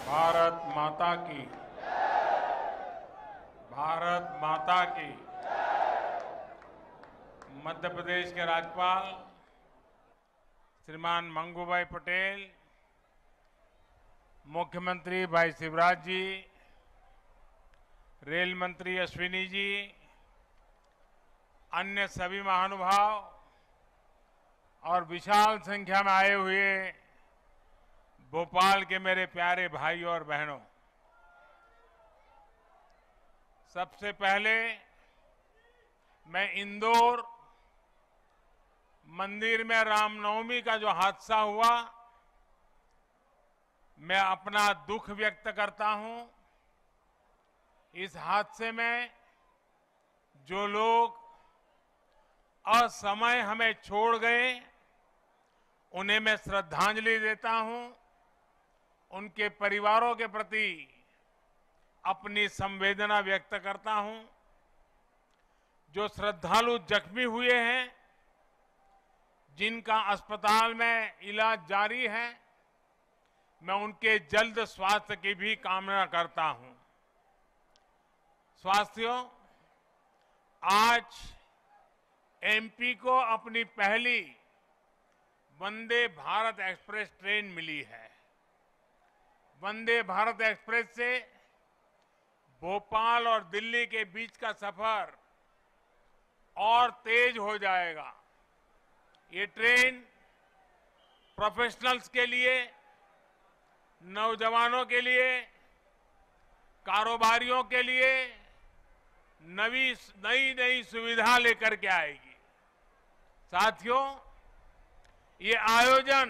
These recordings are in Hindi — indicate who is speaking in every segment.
Speaker 1: भारत माता की। भारत माता की। मध्य प्रदेश के राज्यपाल श्रीमान मंगूभाई पटेल, मुख्यमंत्री भाई शिवराज जी, रेल मंत्री अश्विनी जी, अन्य सभी महानुभाव और विशाल संख्या में आए हुए भोपाल के मेरे प्यारे भाइयों और बहनों, सबसे पहले मैं इंदौर मंदिर में रामनवमी का जो हादसा हुआ, मैं अपना दुख व्यक्त करता हूं। इस हादसे में जो लोग असमय हमें छोड़ गए, उन्हें मैं श्रद्धांजलि देता हूं। उनके परिवारों के प्रति अपनी संवेदना व्यक्त करता हूं। जो श्रद्धालु जख्मी हुए हैं, जिनका अस्पताल में इलाज जारी है, मैं उनके जल्द स्वास्थ्य की भी कामना करता हूं। साथियों, आज एमपी को अपनी पहली वंदे भारत एक्सप्रेस ट्रेन मिली है। वंदे भारत एक्सप्रेस से भोपाल और दिल्ली के बीच का सफर और तेज हो जाएगा। ये ट्रेन प्रोफेशनल्स के लिए, नौजवानों के लिए, कारोबारियों के लिए नई सुविधा लेकर के आएगी। साथियों, ये आयोजन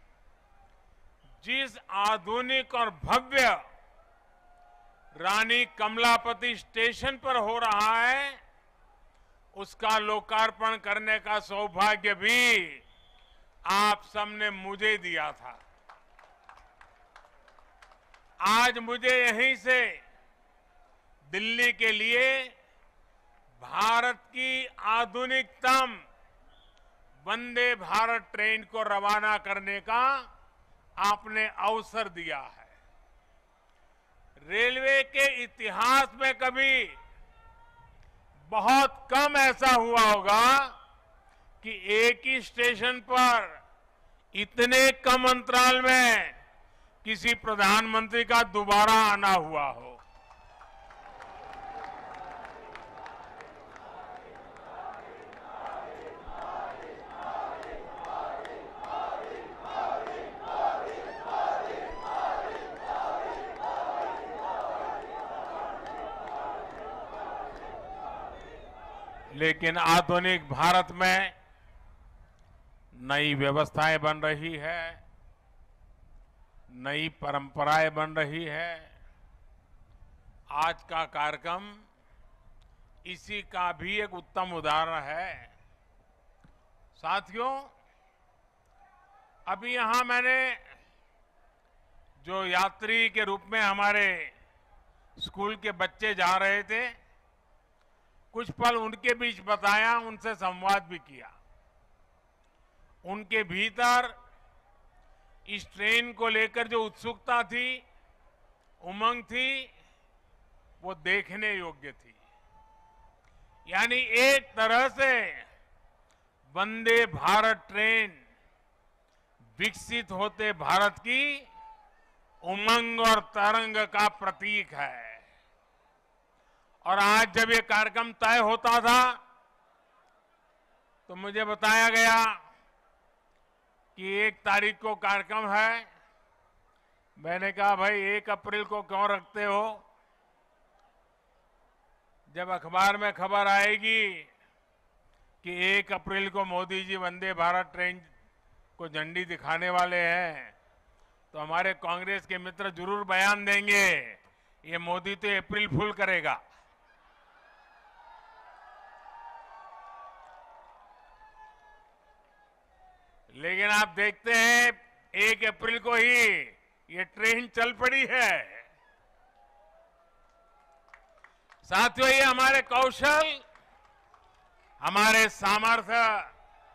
Speaker 1: जिस आधुनिक और भव्य रानी कमलापति स्टेशन पर हो रहा है, उसका लोकार्पण करने का सौभाग्य भी आप सबने मुझे दिया था। आज मुझे यहीं से दिल्ली के लिए भारत की आधुनिकतम वंदे भारत ट्रेन को रवाना करने का आपने अवसर दिया है। रेलवे के इतिहास में कभी बहुत कम ऐसा हुआ होगा कि एक ही स्टेशन पर इतने कम अंतराल में किसी प्रधानमंत्री का दोबारा आना हुआ हो। लेकिन आधुनिक भारत में नई व्यवस्थाएं बन रही है, नई परंपराएं बन रही है। आज का कार्यक्रम इसी का भी एक उत्तम उदाहरण है। साथियों, अभी यहां मैंने जो यात्री के रूप में हमारे स्कूल के बच्चे जा रहे थे, कुछ पल उनके बीच बताया, उनसे संवाद भी किया। उनके भीतर इस ट्रेन को लेकर जो उत्सुकता थी, उमंग थी, वो देखने योग्य थी। यानी एक तरह से वंदे भारत ट्रेन विकसित होते भारत की उमंग और तरंग का प्रतीक है। और आज जब ये कार्यक्रम तय होता था, तो मुझे बताया गया कि 1 तारीख को कार्यक्रम है। मैंने कहा, भाई 1 अप्रैल को क्यों रखते हो? जब अखबार में खबर आएगी कि 1 अप्रैल को मोदी जी वंदे भारत ट्रेन को झंडी दिखाने वाले हैं, तो हमारे कांग्रेस के मित्र जरूर बयान देंगे, ये मोदी तो अप्रैल फूल करेगा। लेकिन आप देखते हैं 1 अप्रैल को ही ये ट्रेन चल पड़ी है। साथियों, ये हमारे कौशल, हमारे सामर्थ्य,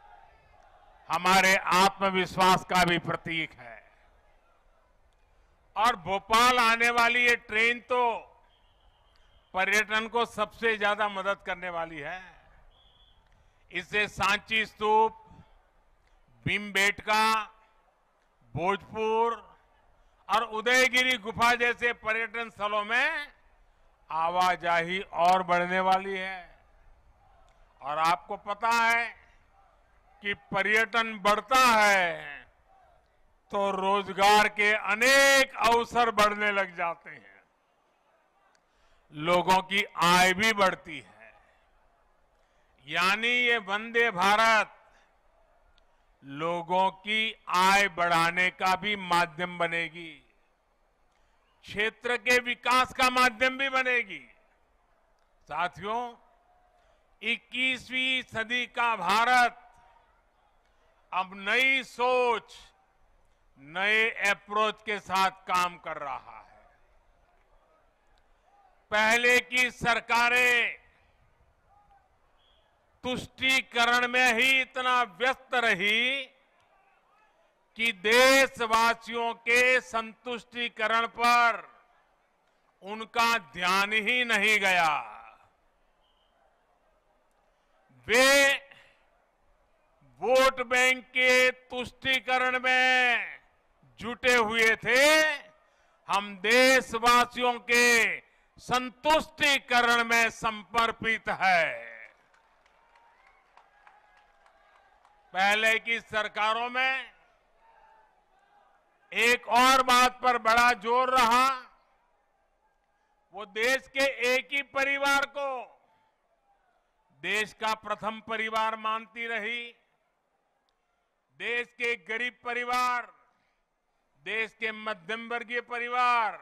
Speaker 1: हमारे आत्मविश्वास का भी प्रतीक है। और भोपाल आने वाली ये ट्रेन तो पर्यटन को सबसे ज्यादा मदद करने वाली है। इससे सांची स्तूप, भीमबेटका, भोजपुर और उदयगिरी गुफा जैसे पर्यटन स्थलों में आवाजाही और बढ़ने वाली है। और आपको पता है कि पर्यटन बढ़ता है तो रोजगार के अनेक अवसर बढ़ने लग जाते हैं, लोगों की आय भी बढ़ती है। यानी ये वंदे भारत लोगों की आय बढ़ाने का भी माध्यम बनेगी, क्षेत्र के विकास का माध्यम भी बनेगी। साथियों, 21वीं सदी का भारत अब नई सोच, नए अप्रोच के साथ काम कर रहा है। पहले की सरकारें तुष्टीकरण में ही इतना व्यस्त रही कि देशवासियों के संतुष्टीकरण पर उनका ध्यान ही नहीं गया। वे वोट बैंक के तुष्टीकरण में जुटे हुए थे। हम देशवासियों के संतुष्टीकरण में समर्पित है। पहले की सरकारों में एक और बात पर बड़ा जोर रहा, वो देश के एक ही परिवार को देश का प्रथम परिवार मानती रही। देश के गरीब परिवार, देश के मध्यम वर्गीय परिवार,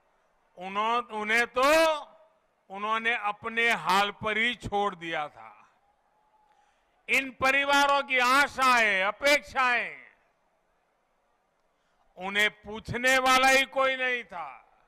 Speaker 1: उन्होंने अपने हाल पर ही छोड़ दिया था। इन परिवारों की आशाएं, अपेक्षाएं, उन्हें पूछने वाला ही कोई नहीं था।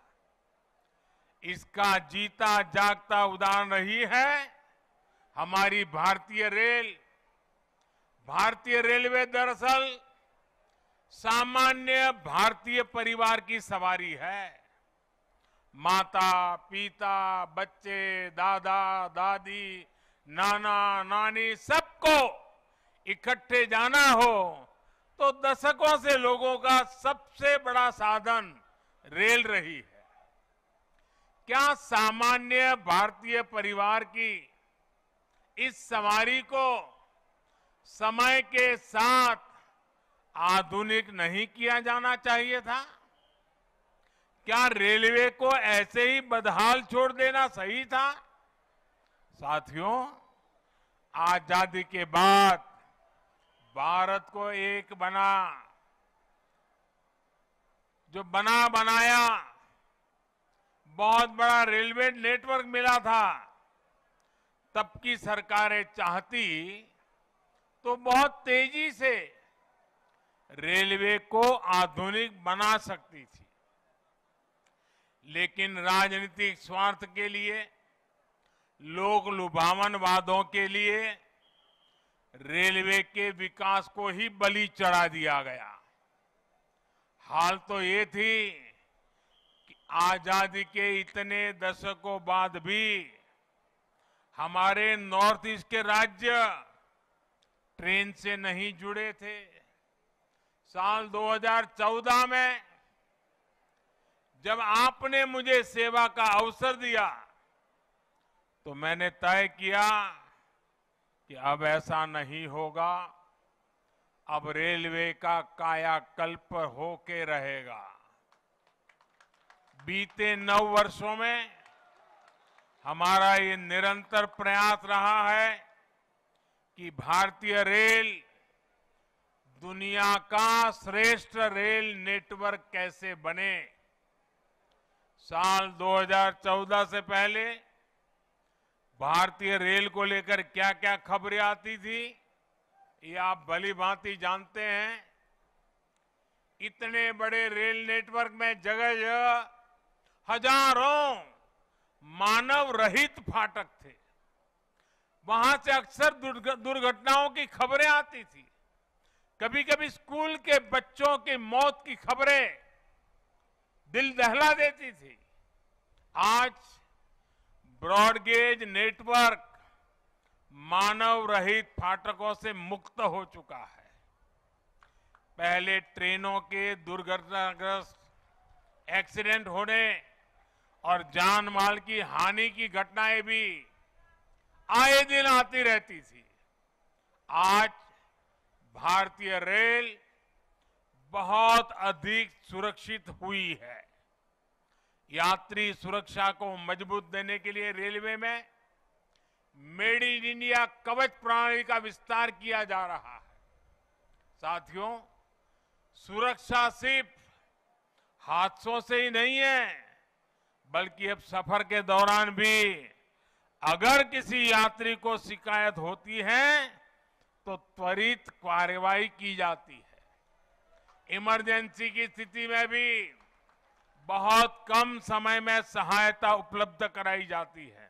Speaker 1: इसका जीता जागता उदाहरण रही है हमारी भारतीय रेल। भारतीय रेलवे दरअसल सामान्य भारतीय परिवार की सवारी है। माता, पिता, बच्चे, दादा, दादी, नाना, नानी, सबको इकट्ठे जाना हो तो दशकों से लोगों का सबसे बड़ा साधन रेल रही है। क्या सामान्य भारतीय परिवार की इस सवारी को समय के साथ आधुनिक नहीं किया जाना चाहिए था? क्या रेलवे को ऐसे ही बदहाल छोड़ देना सही था? साथियों, आजादी के बाद भारत को एक बनाया बहुत बड़ा रेलवे नेटवर्क मिला था। तब की सरकारें चाहती तो बहुत तेजी से रेलवे को आधुनिक बना सकती थी, लेकिन राजनीतिक स्वार्थ के लिए, लोक लुभावन वादों के लिए रेलवे के विकास को ही बलि चढ़ा दिया गया। हाल तो ये थी कि आजादी के इतने दशकों बाद भी हमारे नॉर्थ ईस्ट के राज्य ट्रेन से नहीं जुड़े थे। साल 2014 में जब आपने मुझे सेवा का अवसर दिया तो मैंने तय किया कि अब ऐसा नहीं होगा, अब रेलवे का कायाकल्प होके रहेगा। बीते 9 वर्षों में हमारा ये निरंतर प्रयास रहा है कि भारतीय रेल दुनिया का श्रेष्ठ रेल नेटवर्क कैसे बने। साल 2014 से पहले भारतीय रेल को लेकर क्या क्या खबरें आती थी, ये आप भली भांति जानते हैं। इतने बड़े रेल नेटवर्क में जगह जगह हजारों मानव रहित फाटक थे। वहां से अक्सर दुर्घटनाओं की खबरें आती थी। कभी कभी स्कूल के बच्चों की मौत की खबरें दिल दहला देती थी, आज ब्रॉडगेज नेटवर्क मानव रहित फाटकों से मुक्त हो चुका है। पहले ट्रेनों के दुर्घटनाग्रस्त एक्सीडेंट होने और जान माल की हानि की घटनाएं भी आए दिन आती रहती थी। आज भारतीय रेल बहुत अधिक सुरक्षित हुई है। यात्री सुरक्षा को मजबूत देने के लिए रेलवे में मेड इन इंडिया कवच प्रणाली का विस्तार किया जा रहा है। साथियों, सुरक्षा सिर्फ हादसों से ही नहीं है, बल्कि अब सफर के दौरान भी अगर किसी यात्री को शिकायत होती है तो त्वरित कार्रवाई की जाती है। इमरजेंसी की स्थिति में भी बहुत कम समय में सहायता उपलब्ध कराई जाती है।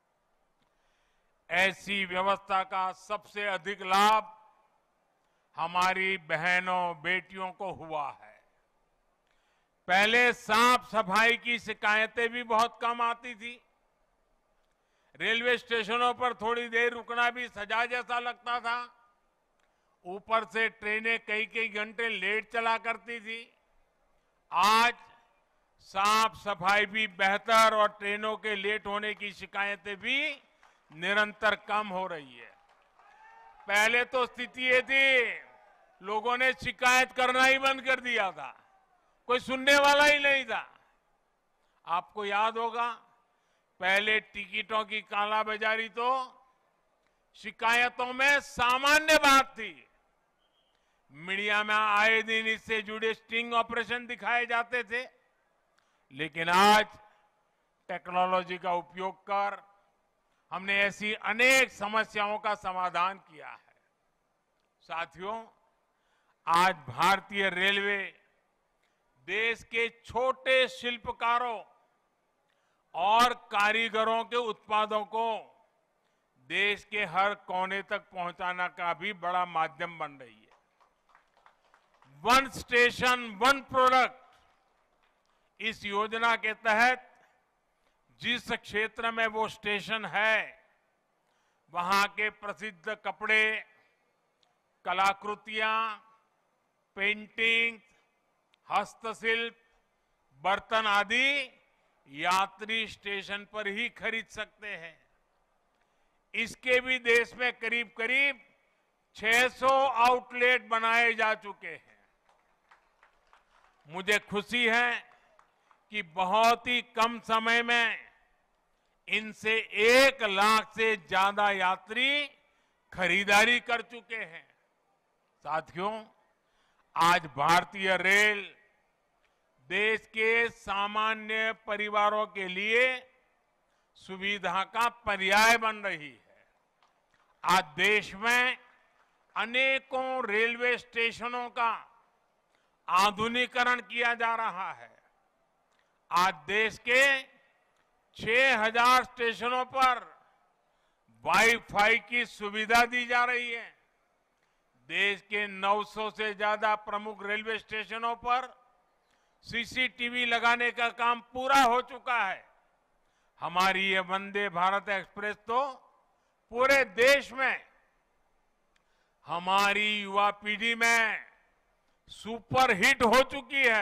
Speaker 1: ऐसी व्यवस्था का सबसे अधिक लाभ हमारी बहनों बेटियों को हुआ है। पहले साफ सफाई की शिकायतें भी बहुत कम आती थी। रेलवे स्टेशनों पर थोड़ी देर रुकना भी सजा जैसा लगता था। ऊपर से ट्रेनें कई कई घंटे लेट चला करती थी। आज साफ सफाई भी बेहतर और ट्रेनों के लेट होने की शिकायतें भी निरंतर कम हो रही है। पहले तो स्थिति ये थी, लोगों ने शिकायत करना ही बंद कर दिया था, कोई सुनने वाला ही नहीं था। आपको याद होगा, पहले टिकटों की कालाबाजारी तो शिकायतों में सामान्य बात थी। मीडिया में आए दिन इससे जुड़े स्टिंग ऑपरेशन दिखाए जाते थे, लेकिन आज टेक्नोलॉजी का उपयोग कर हमने ऐसी अनेक समस्याओं का समाधान किया है। साथियों, आज भारतीय रेलवे देश के छोटे शिल्पकारों और कारीगरों के उत्पादों को देश के हर कोने तक पहुंचाना का भी बड़ा माध्यम बन रही है। वन स्टेशन वन प्रोडक्ट, इस योजना के तहत जिस क्षेत्र में वो स्टेशन है, वहां के प्रसिद्ध कपड़े, कलाकृतियां, पेंटिंग, हस्तशिल्प, बर्तन आदि यात्री स्टेशन पर ही खरीद सकते हैं। इसके भी देश में करीब करीब 600 आउटलेट बनाए जा चुके हैं। मुझे खुशी है कि बहुत ही कम समय में इनसे 1 लाख से ज्यादा यात्री खरीदारी कर चुके हैं। साथियों, आज भारतीय रेल देश के सामान्य परिवारों के लिए सुविधा का पर्याय बन रही है। आज देश में अनेकों रेलवे स्टेशनों का आधुनिकीकरण किया जा रहा है। आज देश के 6000 स्टेशनों पर वाईफाई की सुविधा दी जा रही है। देश के 900 से ज्यादा प्रमुख रेलवे स्टेशनों पर सीसीटीवी लगाने का काम पूरा हो चुका है। हमारी ये वंदे भारत एक्सप्रेस तो पूरे देश में हमारी युवा पीढ़ी में सुपर हिट हो चुकी है।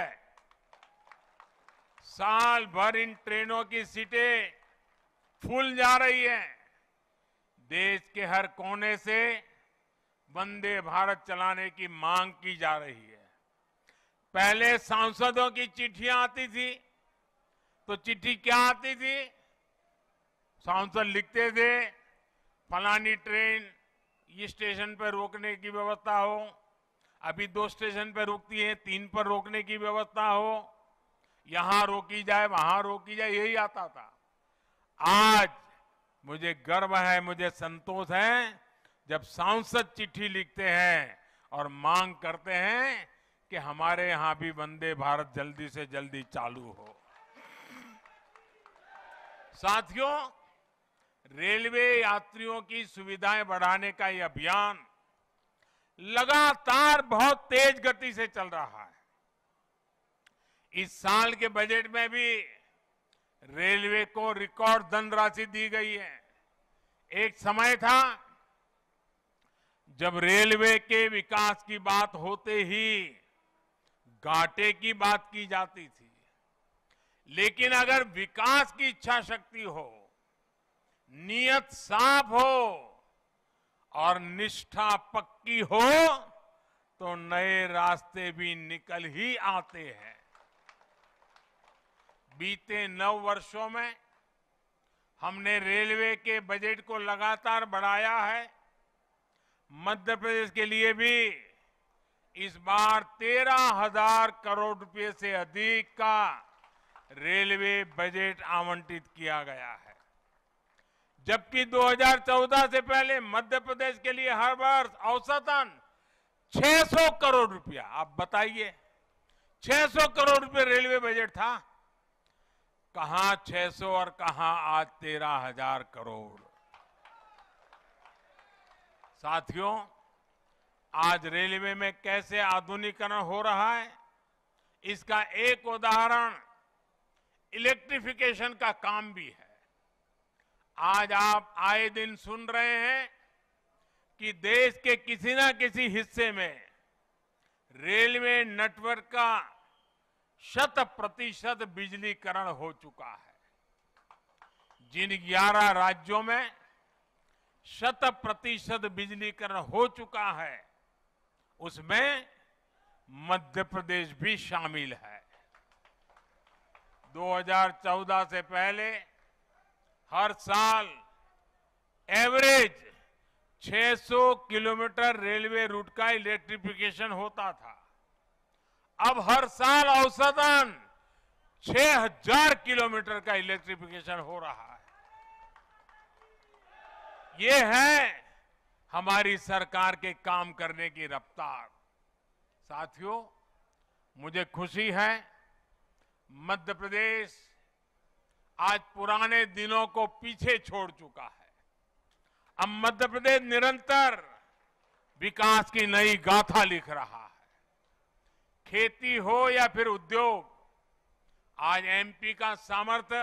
Speaker 1: साल भर इन ट्रेनों की सीटें फुल जा रही हैं। देश के हर कोने से वंदे भारत चलाने की मांग की जा रही है। पहले सांसदों की चिट्ठियां आती थी, तो चिट्ठी क्या आती थी? सांसद लिखते थे, फलानी ट्रेन ये स्टेशन पर रोकने की व्यवस्था हो, अभी 2 स्टेशन पर रुकती है, 3 पर रोकने की व्यवस्था हो, यहां रोकी जाए, वहां रोकी जाए, यही आता था। आज मुझे गर्व है, मुझे संतोष है, जब सांसद चिट्ठी लिखते हैं और मांग करते हैं कि हमारे यहां भी वंदे भारत जल्दी से जल्दी चालू हो। साथियों, रेलवे यात्रियों की सुविधाएं बढ़ाने का यह अभियान लगातार बहुत तेज गति से चल रहा है। इस साल के बजट में भी रेलवे को रिकॉर्ड धनराशि दी गई है। एक समय था जब रेलवे के विकास की बात होते ही घाटे की बात की जाती थी, लेकिन अगर विकास की इच्छा शक्ति हो, नियत साफ हो और निष्ठा पक्की हो तो नए रास्ते भी निकल ही आते हैं। बीते 9 वर्षों में हमने रेलवे के बजट को लगातार बढ़ाया है। मध्य प्रदेश के लिए भी इस बार 13,000 करोड़ रुपए से अधिक का रेलवे बजट आवंटित किया गया है, जबकि 2014 से पहले मध्य प्रदेश के लिए हर वर्ष औसतन 600 करोड़ रुपया, आप बताइए 600 करोड़ रुपए रेलवे बजट था। कहां 600 और कहां आज 13,000 करोड़। साथियों, आज रेलवे में कैसे आधुनिकीकरण हो रहा है, इसका एक उदाहरण इलेक्ट्रिफिकेशन का काम भी है। आज आप आए दिन सुन रहे हैं कि देश के किसी न किसी हिस्से में रेलवे नेटवर्क का 100% बिजलीकरण हो चुका है। जिन 11 राज्यों में 100% बिजलीकरण हो चुका है, उसमें मध्य प्रदेश भी शामिल है। 2014 से पहले हर साल एवरेज 600 किलोमीटर रेलवे रूट का इलेक्ट्रिफिकेशन होता था। अब हर साल औसतन 6,000 किलोमीटर का इलेक्ट्रिफिकेशन हो रहा है। ये है हमारी सरकार के काम करने की रफ्तार। साथियों, मुझे खुशी है मध्य प्रदेश आज पुराने दिनों को पीछे छोड़ चुका है। अब मध्य प्रदेश निरंतर विकास की नई गाथा लिख रहा है। खेती हो या फिर उद्योग, आज एमपी का सामर्थ्य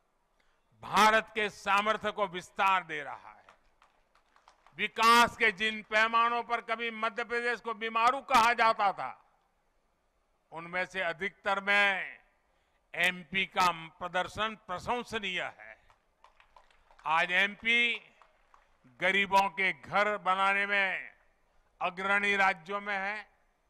Speaker 1: भारत के सामर्थ्य को विस्तार दे रहा है। विकास के जिन पैमानों पर कभी मध्य प्रदेश को बीमारू कहा जाता था, उनमें से अधिकतर में एमपी का प्रदर्शन प्रशंसनीय है। आज एमपी गरीबों के घर बनाने में अग्रणी राज्यों में है।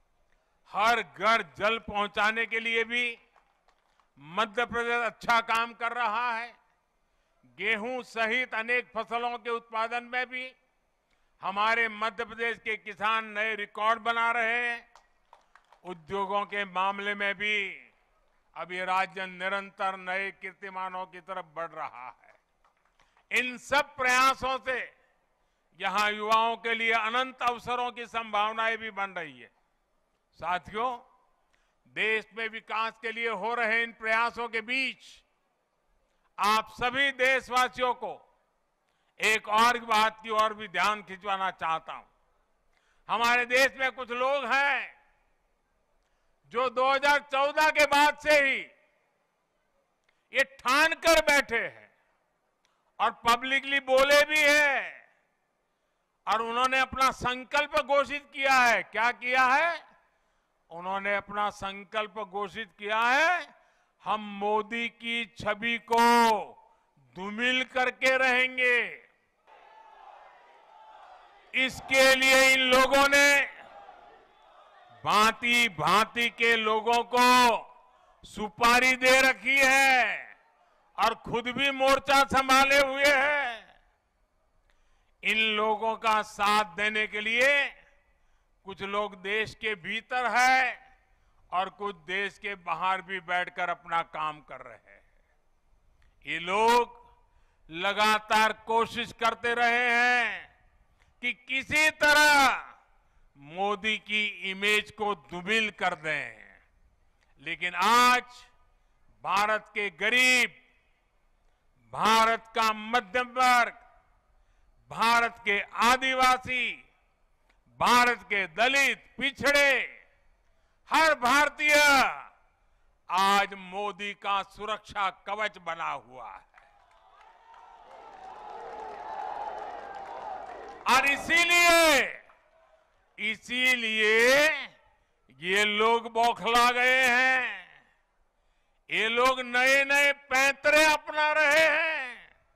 Speaker 1: हर घर जल पहुंचाने के लिए भी मध्य प्रदेश अच्छा काम कर रहा है। गेहूं सहित अनेक फसलों के उत्पादन में भी हमारे मध्य प्रदेश के किसान नए रिकॉर्ड बना रहे हैं। उद्योगों के मामले में भी अब ये राज्य निरंतर नए कीर्तिमानों की तरफ बढ़ रहा है। इन सब प्रयासों से यहां युवाओं के लिए अनंत अवसरों की संभावनाएं भी बन रही है। साथियों, देश में विकास के लिए हो रहे इन प्रयासों के बीच आप सभी देशवासियों को एक और बात की ओर भी ध्यान खिंचवाना चाहता हूं। हमारे देश में कुछ लोग हैं जो 2014 के बाद से ही ये ठान कर बैठे हैं और पब्लिकली बोले भी हैं, और उन्होंने अपना संकल्प घोषित किया है। क्या किया है? उन्होंने अपना संकल्प घोषित किया है, हम मोदी की छवि को धूमिल करके रहेंगे। इसके लिए इन लोगों ने भांति भांति के लोगों को सुपारी दे रखी है और खुद भी मोर्चा संभाले हुए हैं। इन लोगों का साथ देने के लिए कुछ लोग देश के भीतर है और कुछ देश के बाहर भी बैठकर अपना काम कर रहे हैं। ये लोग लगातार कोशिश करते रहे हैं कि किसी तरह मोदी की इमेज को धूमिल कर दें, लेकिन आज भारत के गरीब, भारत का मध्यम वर्ग, भारत के आदिवासी, भारत के दलित, पिछड़े, हर भारतीय आज मोदी का सुरक्षा कवच बना हुआ है। और इसीलिए ये लोग बौखला गए हैं। ये लोग नए नए पैंतरे अपना रहे हैं।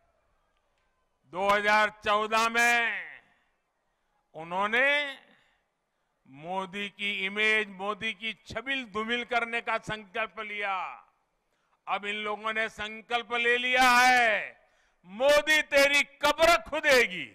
Speaker 1: 2014 में उन्होंने मोदी की इमेज, मोदी की छबिल धूमिल करने का संकल्प लिया। अब इन लोगों ने संकल्प ले लिया है, मोदी तेरी कब्र खुदेगी।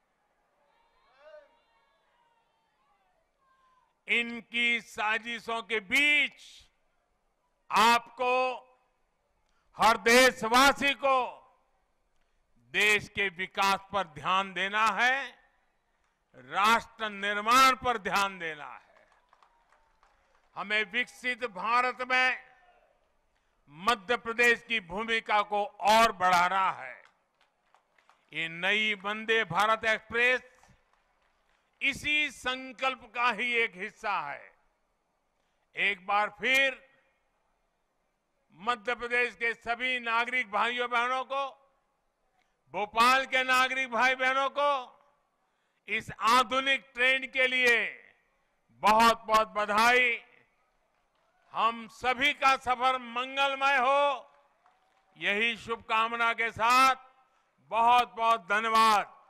Speaker 1: इनकी साजिशों के बीच आपको, हर देशवासी को देश के विकास पर ध्यान देना है, राष्ट्र निर्माण पर ध्यान देना है। हमें विकसित भारत में मध्य प्रदेश की भूमिका को और बढ़ाना है। ये नई वंदे भारत एक्सप्रेस इसी संकल्प का ही एक हिस्सा है। एक बार फिर मध्य प्रदेश के सभी नागरिक भाइयों बहनों को, भोपाल के नागरिक भाई बहनों को इस आधुनिक ट्रेन के लिए बहुत बहुत बधाई। हम सभी का सफर मंगलमय हो, यही शुभकामना के साथ बहुत बहुत धन्यवाद।